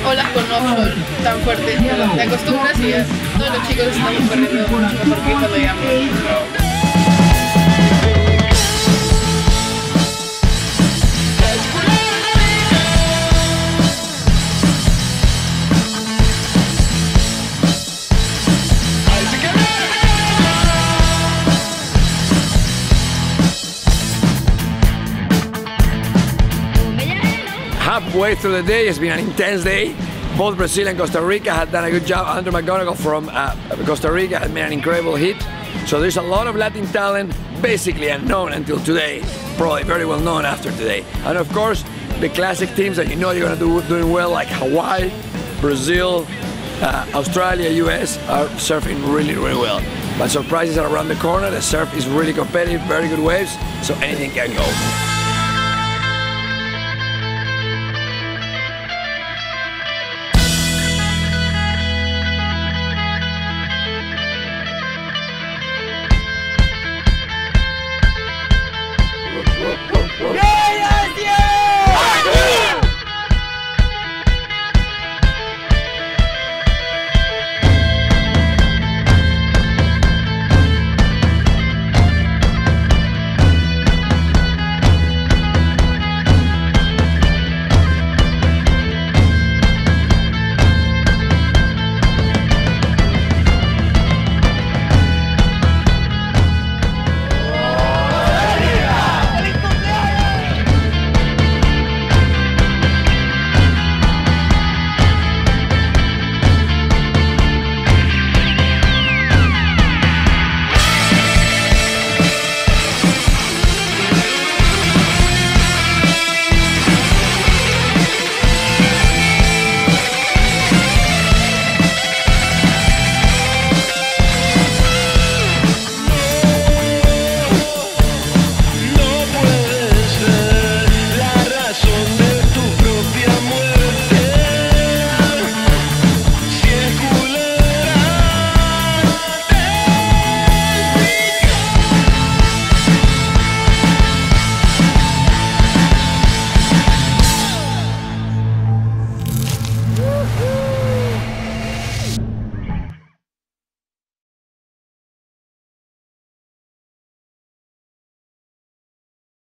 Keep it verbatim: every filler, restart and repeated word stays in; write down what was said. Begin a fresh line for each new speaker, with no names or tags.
olas con offshore tan fuertes, te acostumbras y ya todos los chicos estamos corriendo mucho mejor que cuando llegamos.
Halfway through the day, it's been an intense day. Both Brazil and Costa Rica had done a good job. Andrew McGonigal from uh, Costa Rica had made an incredible hit. So there's a lot of Latin talent, basically unknown until today, probably very well known after today. And of course, the classic teams that you know you're going to do doing well, like Hawaii, Brazil, uh, Australia, U S, are surfing really, really well. But surprises are around the corner. The surf is really competitive, very good waves, so anything can go.